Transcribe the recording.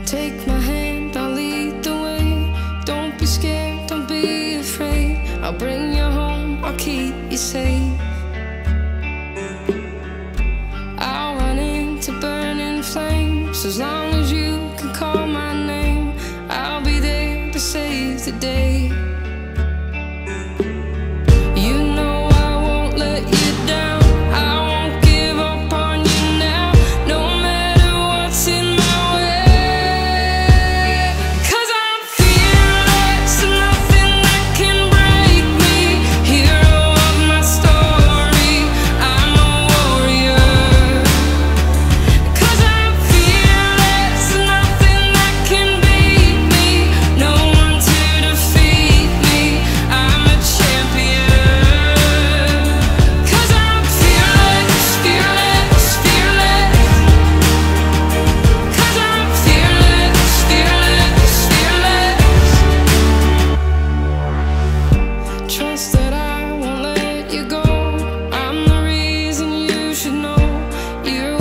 Take my hand, I'll lead the way. Don't be scared, don't be afraid. I'll bring you home, I'll keep you safe. I'll run into burning flames. As long as you can call my name, I'll be there to save the day. You know I won't let you down. I won't give up on you now, no matter what's in my way. 'Cause I'm fearless, nothing that can break me. Hero of my story, I'm a warrior. 'Cause I'm fearless, nothing that can beat me. No one to defeat me, I'm a champion. 'Cause I'm fearless, fearless, fearless. 'Cause I'm fearless, fearless, fearless. Trust that I won't let you go. I'm the reason you should know you're